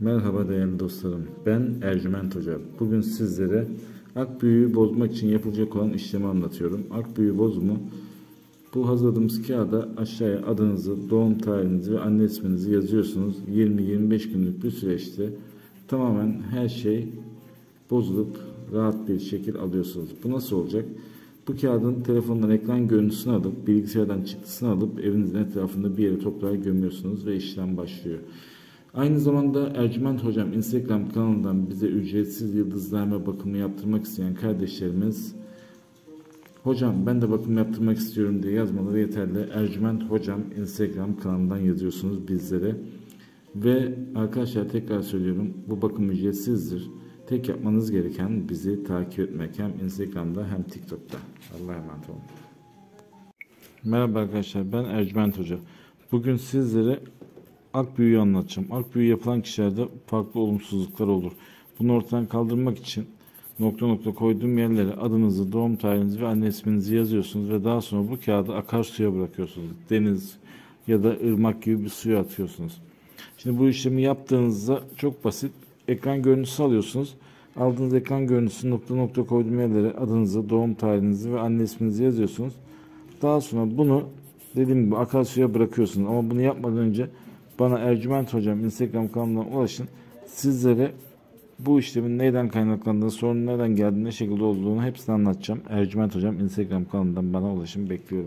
Merhaba değerli dostlarım. Ben Ercüment Hoca. Bugün sizlere ak büyüğü bozmak için yapılacak olan işlemi anlatıyorum. Ak büyüğü bozumu, bu hazırladığımız kağıda aşağıya adınızı, doğum tarihinizi ve anne isminizi yazıyorsunuz. 20-25 günlük bir süreçte tamamen her şey bozulup rahat bir şekil alıyorsunuz. Bu nasıl olacak? Bu kağıdın telefondan ekran görüntüsünü alıp bilgisayardan çıktısını alıp evinizin etrafında bir yere toprağa gömüyorsunuz ve işlem başlıyor. Aynı zamanda Ercüment Hocam Instagram kanalından bize ücretsiz yıldızlarma bakımı yaptırmak isteyen kardeşlerimiz, hocam ben de bakım yaptırmak istiyorum diye yazmaları yeterli. Ercüment Hocam Instagram kanalından yazıyorsunuz bizlere. Ve arkadaşlar tekrar söylüyorum, bu bakım ücretsizdir. Tek yapmanız gereken bizi takip etmek, hem Instagram'da hem TikTok'ta. Allah'a emanet olun. Merhaba arkadaşlar, ben Ercüment Hoca. Bugün sizlere ak büyüğü anlatacağım. Ak büyüğü yapılan kişilerde farklı olumsuzluklar olur. Bunu ortadan kaldırmak için nokta nokta koyduğum yerlere adınızı, doğum tarihinizi ve anne isminizi yazıyorsunuz ve daha sonra bu kağıdı akarsuya bırakıyorsunuz. Deniz ya da ırmak gibi bir suya atıyorsunuz. Şimdi bu işlemi yaptığınızda çok basit. Ekran görüntüsü alıyorsunuz. Aldığınız ekran görüntüsü nokta nokta koyduğum yerlere adınızı, doğum tarihinizi ve anne isminizi yazıyorsunuz. Daha sonra bunu dediğim gibi akarsuya bırakıyorsunuz. Ama bunu yapmadan önce bana Ercüment Hocam Instagram kanalından ulaşın. Sizlere bu işlemin neyden kaynaklandığını, sorunun nereden geldiğini, ne şekilde olduğunu hepsini anlatacağım. Ercüment Hocam Instagram kanalından bana ulaşın, bekliyorum.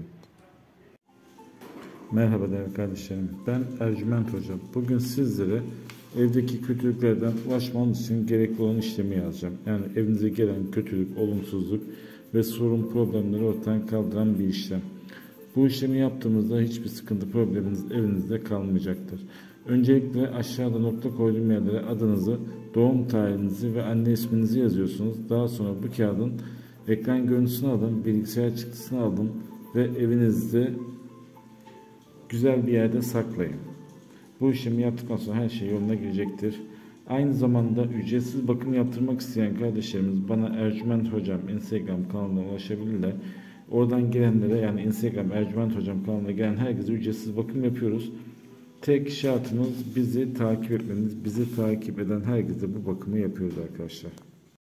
Merhaba değerli kardeşlerim. Ben Ercüment Hocam. Bugün sizlere evdeki kötülüklerden ulaşmanız için gerekli olan işlemi yazacağım. Yani evinize gelen kötülük, olumsuzluk ve sorun, problemleri ortadan kaldıran bir işlem. Bu işlemi yaptığımızda hiçbir sıkıntı, probleminiz evinizde kalmayacaktır. Öncelikle aşağıda nokta koyduğum yerlere adınızı, doğum tarihinizi ve anne isminizi yazıyorsunuz. Daha sonra bu kağıdın ekran görüntüsünü alın, bilgisayar çıktısını alın ve evinizde güzel bir yerde saklayın. Bu işlemi yaptıktan sonra her şey yoluna girecektir. Aynı zamanda ücretsiz bakım yaptırmak isteyen kardeşlerimiz bana Ercüment Hocam Instagram kanalına ulaşabilirler. Oradan gelenlere, yani Instagram Ercüment Hocam kanalına gelen herkese ücretsiz bakım yapıyoruz. Tek şartımız bizi takip etmeniz. Bizi takip eden herkese bu bakımı yapıyoruz arkadaşlar.